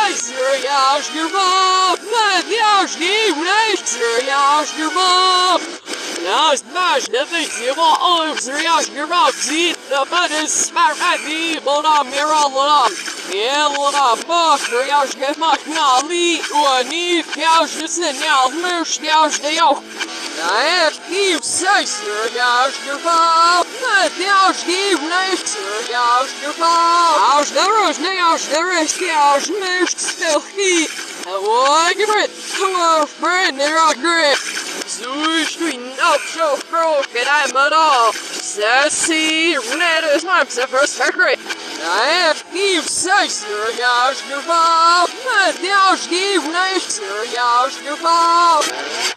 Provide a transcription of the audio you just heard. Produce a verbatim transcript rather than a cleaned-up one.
seriously, seriously, Nas masz na wyjściowo o seriously rocky, the bed is smart at me, but I'm here all along. Yeah, what I'm more seriously, much now, Lee, or need cows, just in now, loose cows, they all. I have keep say seriously, but cows keep nice seriously, cows, there is now, there is cows, most still heat. I want to get hello, friend, they're all great. Zwischen Aufschau broken, I'm at all. Sassy, red is my first secret. I have keep say serious, your ball. But now, Steve, nice serious, your ball.